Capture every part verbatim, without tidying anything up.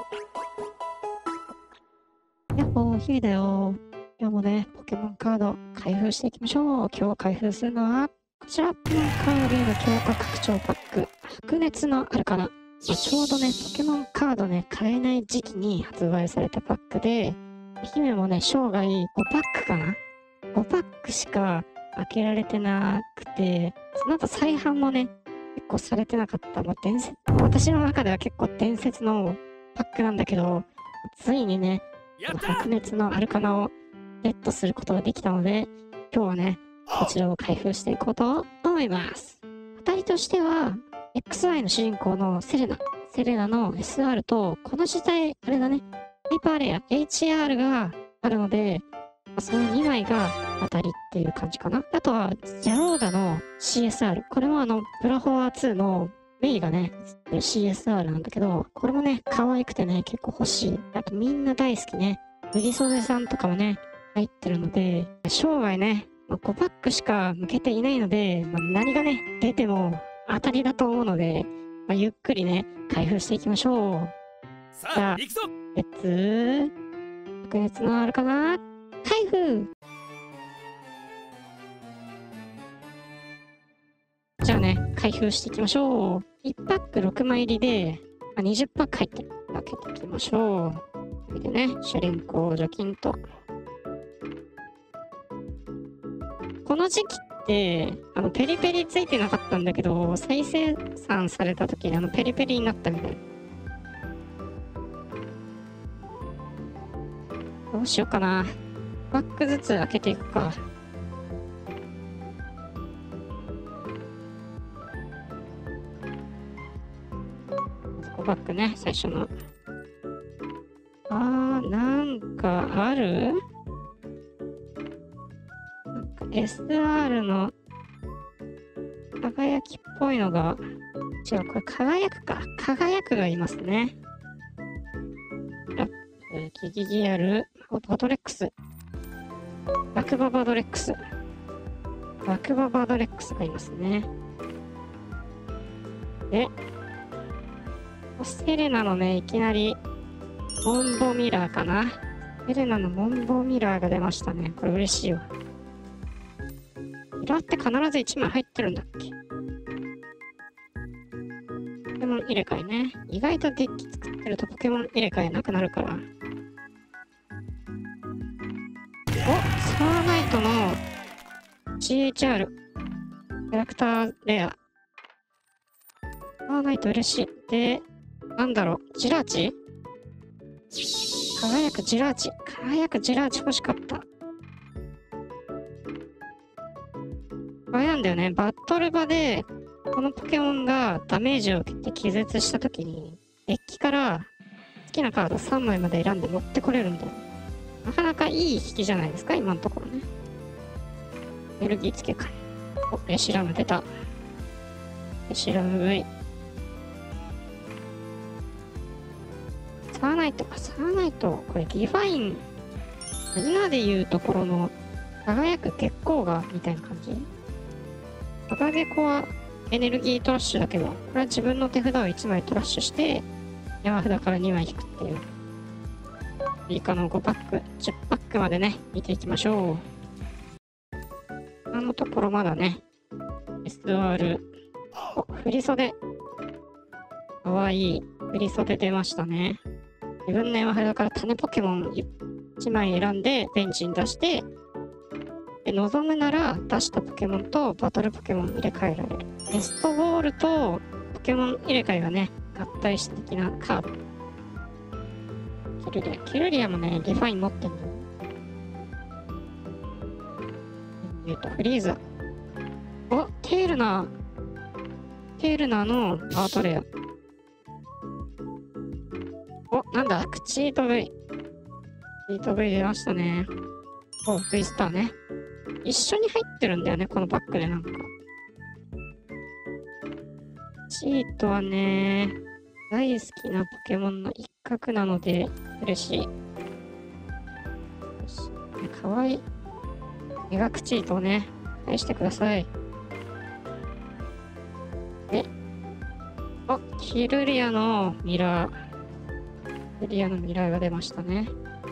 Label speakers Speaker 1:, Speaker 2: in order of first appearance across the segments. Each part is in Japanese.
Speaker 1: やっほー、ひーだよ。今日もね、ポケモンカード開封していきましょう。今日開封するのは、こちら、ポケモンカードゲーム強化拡張パック、白熱のあるかな。まあ、ちょうどね、ポケモンカードね、買えない時期に発売されたパックで、姫もね、生涯ごパックかな ?ご パックしか開けられてなくて、その後再販もね、結構されてなかった。まあ、伝説、私の中では結構伝説のパックなんだけど、ついにね、白熱のアルカナをゲットすることができたので、今日はね、こちらを開封していこうと思います。当たりとしては、エックスワイ の主人公のセレナ。セレナの エスアール と、この時代、あれだね、ハイパーレア、エイチアール があるので、そのにまいが当たりっていう感じかな。あとは、ジャローダの シーエスアール。これもあの、ブラフォアツーのメイがね、シーエスアール なんだけど、これもね、可愛くてね、結構欲しい。あとみんな大好きね。ブリソデさんとかもね、入ってるので、生涯ね、まあ、ごパックしか向けていないので、まあ、何がね、出ても当たりだと思うので、まあ、ゆっくりね、開封していきましょう。
Speaker 2: さあ、行くぞ。
Speaker 1: レッツ、白熱のあるかな開封。じゃあね、開封していきましょう。いちパックろくまい入りで、まあ、にじゅうパック入ってる。開けていきましょう。それでね、主人公除菌と。この時期って、あの、ペリペリついてなかったんだけど、再生産された時にあの、ペリペリになったみたい。どうしようかな。パックずつ開けていくか。ごパックね、最初の。あー、なんかある？なんか エスアール の輝きっぽいのが、違う、これ輝くか。輝くがいますね。ラップ、ギギギアル、バドレックス。バクババドレックス。バクババドレックスがいますね。で、セレナのね、いきなり、モンボミラーかな。セレナのモンボミラーが出ましたね。これ嬉しいわ。色って必ずいちまい入ってるんだっけ？ポケモン入れ替えね。意外とデッキ作ってるとポケモン入れ替えなくなるから。お、サーナイトの シーエイチアール。キャラクターレア。サーナイト嬉しい。で、なんだろう、ジラーチ？輝くジラーチ。輝くジラーチ欲しかった。あれなんだよね。バトル場で、このポケモンがダメージを受けて気絶したときに、デッキから好きなカードさんまいまで選んで持ってこれるんだよ。なかなかいい引きじゃないですか、今のところね。エネルギー付け替え。お、レシラム出た。レシラム V。サーナイトか、サーナイト。これギファイン。今で言うところの輝く月光がみたいな感じ。バカゲコはエネルギートラッシュだけど、これは自分の手札をいちまいトラッシュして、山札からにまい引くっていう。以下のごパック、じゅっパックまでね、見ていきましょう。あのところまだね、エスアール、お、振り袖。かわいい。振り袖出ましたね。自分の山札から種ポケモンいちまい選んで、ベンチに出して、で望むなら出したポケモンとバトルポケモン入れ替えられる。ネストボールとポケモン入れ替えがね、合体した的なカード。キルリア。キルリアもね、リファイン持ってんだよ。えっと、フリーザ。お、テールナー。テールナーのアートレア。お、なんだクチート V。クチート V 出ましたね。お、V スターね。一緒に入ってるんだよね、このパックでなんか。チートはね、大好きなポケモンの一角なので、嬉しい。よし。かわいい。メガクチートをね、返してください。で、あ、キルリアのミラー。 クリアのミラーが出ましたね。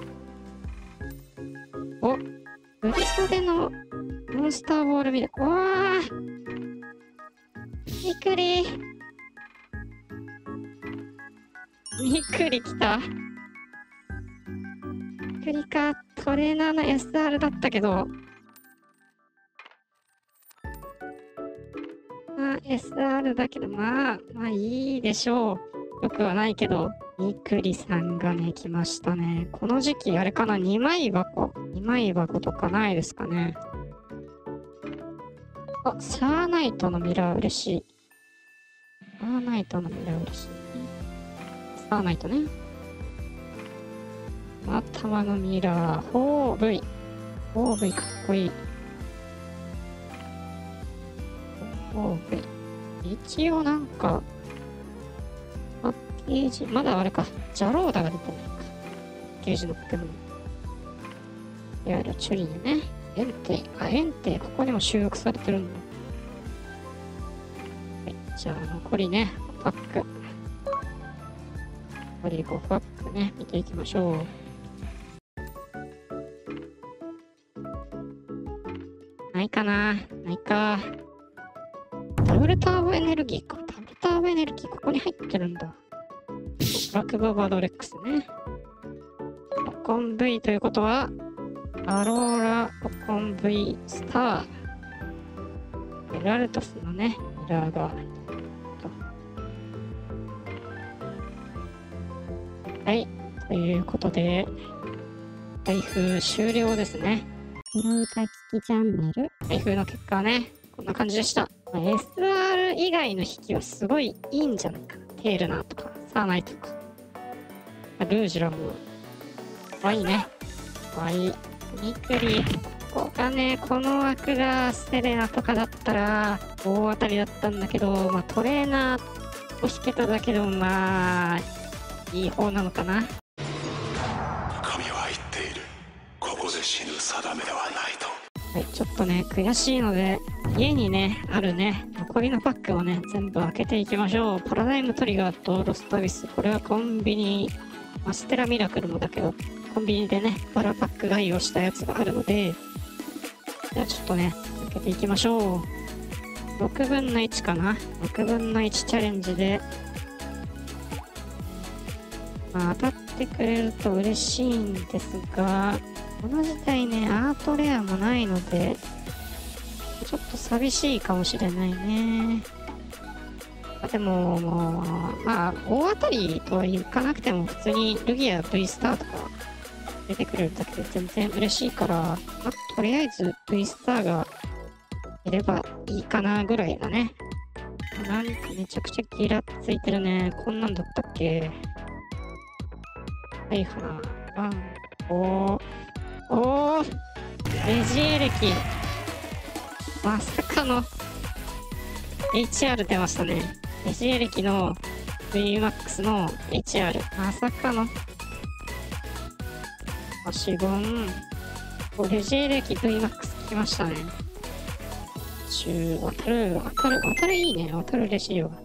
Speaker 1: お、振り袖のモンスターボールミラー。わー、びっくり。びっくりきた。びっくりか。トレーナーの エスアール だったけど。まあ、エスアール だけど、まあ、まあいいでしょう。よくはないけど、みくりさんがね、来ましたね。この時期、あれかな、にまい箱。にまい箱とかないですかね。あ、サーナイトのミラー嬉しい。サーナイトのミラー嬉しい。サーナイトね。頭のミラー、フォーブイ。フォーブイかっこいい。フォーブイ。一応なんか、パッケージ、まだあれか、ジャローダが出てないか。パッケージのポケモン。いわゆるチュリーね。エンテ、あ、エンテ、ここにも収録されてるんだ。はい、じゃあ残りね、パック。残りごパックね、見ていきましょう。ないかな、ないか。ダブルターボエネルギーか。ダブルターボエネルギー、ここに入ってるんだ。ブラックババドレックスね。オコン V ということは、アローラオコン V スター。ベラルトスのね、ミラーが。はい。ということで、開封終了ですね。黒歌聞きチャンネル。開封の結果はね、こんな感じでした。まあ、エスアール 以外の引きはすごいいいんじゃないかな。テールナーとか、サーナイトとか。ルージュラも、かわいいね。かわいい。ミクリ。ここがね、この枠がセレナとかだったら、大当たりだったんだけど、まあトレーナーを引けただけでもまあ、いい方なのかな。
Speaker 2: 神は言っている。ここで死ぬ定めではないと。
Speaker 1: はい、ちょっとね、悔しいので、家にね、あるね、残りのパックをね、全部開けていきましょう。パラダイムトリガーとロストアビス。これはコンビニ、マステラミラクルもだけど、コンビニでね、バラパック買いをしたやつがあるので、じゃあちょっとね、開けていきましょう。ろくぶんのいちかな ?ろくぶんのいちチャレンジで、まあ当たってくれると嬉しいんですが、この時代ね、アートレアもないので、ちょっと寂しいかもしれないね。でも、まあ、大当たりとはいかなくても、普通にルギア V スターとか出てくれるだけで全然嬉しいから、まあ、とりあえず V スターがいればいいかなぐらいだね。なんかめちゃくちゃギラついてるね。こんなんだったっけ？はいはな。おー。おーレジエレキ。まさかの エイチアール 出ましたね。レジエレキの ブイマックス の エイチアール。まさかの。星ゴン。レジエレキ ブイマックス 来ましたね。中、渡る、渡る、渡るいいね。渡る嬉しいわ。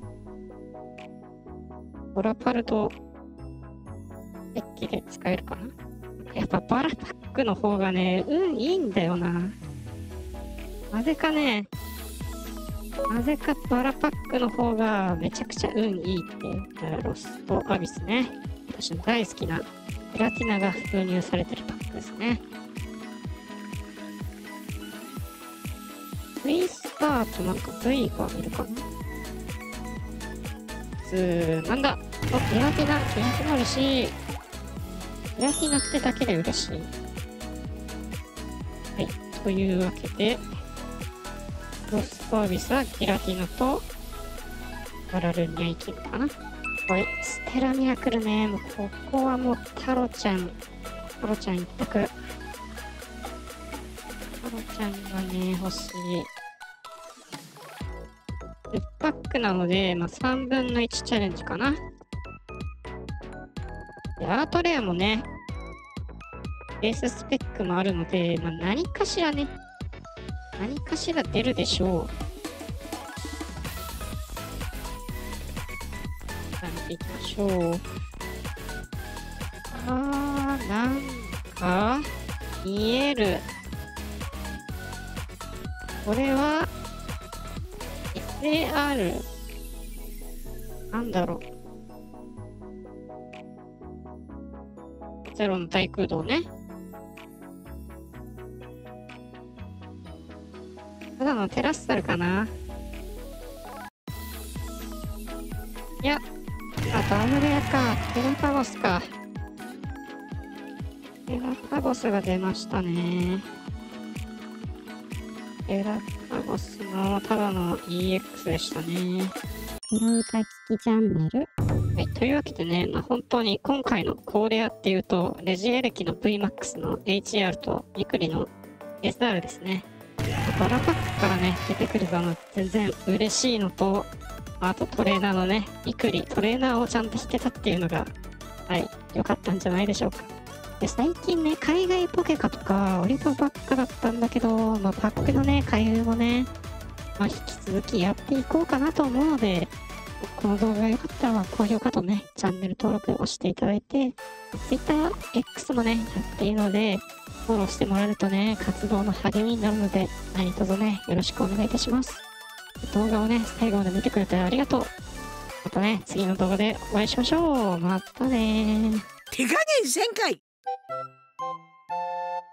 Speaker 1: ボラパルと、デッキで使えるかな。やっぱバラパックの方がね、運いいんだよな。なぜかね、なぜかバラパックの方がめちゃくちゃ運いいって、ロストアビスね。私の大好きなプラティナが封入されてるパックですね。V スターとなんか V がいるかな。つー、なんだお、プラティナ、プラティナ嬉しい。プラティナってだけで嬉しい。はい、というわけで、ロストアビスはギラティナとバラルニャイキンかな。はい、ステラミラクルね。もうここはもうタロちゃん、タロちゃん一択。タロちゃんがね、欲しい。じゅうパックなので、まあ、さんぶんのいちチャレンジかな。で、アートレアもね、ベーススペックもあるので、まあ、何かしらね、何かしら出るでしょう。さあ見ていきましょう。 なんか見える。これは エスエーアール なんだろう。ゼロの大空洞ね。ただのテラスタルかな。いや、あ、ダブルエアか。テラパゴスか。テラパゴスが出ましたね。テラパゴスのただの イーエックス でしたね。黒歌聞きチャンネル。はい、というわけでね、まあ、本当に今回のコーレアっていうと、レジエレキの ブイマックス の エイチアール とミクリの エスアール ですね。バラパックからね、出てくるのは全然嬉しいのと、あとトレーナーのね、ミクリ、トレーナーをちゃんと引けたっていうのが、はい、良かったんじゃないでしょうか。で、最近ね、海外ポケカとか、オリパばっかだったんだけど、まあ、パックのね、開封もね、まあ、引き続きやっていこうかなと思うので、この動画が良かったら高評価とね、チャンネル登録を押していただいて、TwitterX もね、やっているので、フォローしてもらえるとね、活動の励みになるので、何卒ね、よろしくお願いいたします。動画をね、最後まで見てくれてありがとう。またね、次の動画でお会いしましょう。またねー。
Speaker 3: 手加減せんかい。